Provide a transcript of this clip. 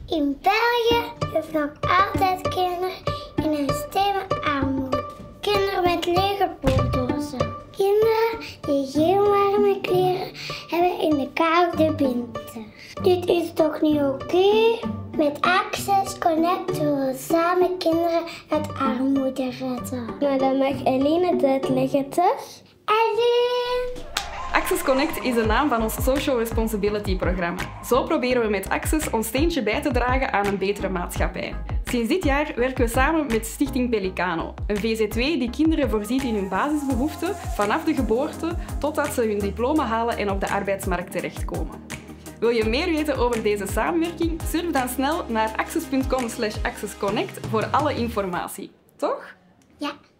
In België heeft nog altijd kinderen in een extreme armoede. Kinderen met lege brooddozen. Kinderen die geen warme kleren hebben in de koude winter. Dit is toch niet oké? Met Access Connect willen we samen kinderen uit armoede redden. Maar dan mag Eline het uitleggen, toch? Eline! Access Connect is de naam van ons Social Responsibility programma. Zo proberen we met Access ons steentje bij te dragen aan een betere maatschappij. Sinds dit jaar werken we samen met Stichting Pelicano, een VZW die kinderen voorziet in hun basisbehoeften vanaf de geboorte totdat ze hun diploma halen en op de arbeidsmarkt terechtkomen. Wil je meer weten over deze samenwerking? Surf dan snel naar access.com/accessconnect voor alle informatie. Toch? Ja.